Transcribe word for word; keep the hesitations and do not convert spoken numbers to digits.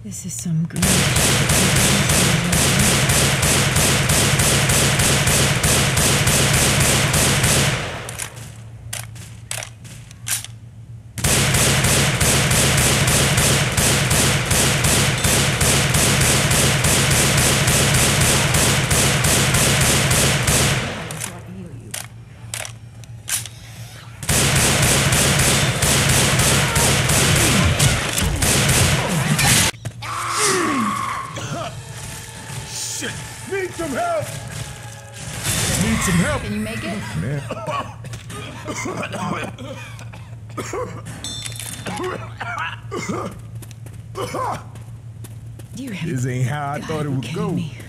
This is some good. Need some help! Need some help! Can you make it? Man. Do you have This ain't how I thought it would go. me?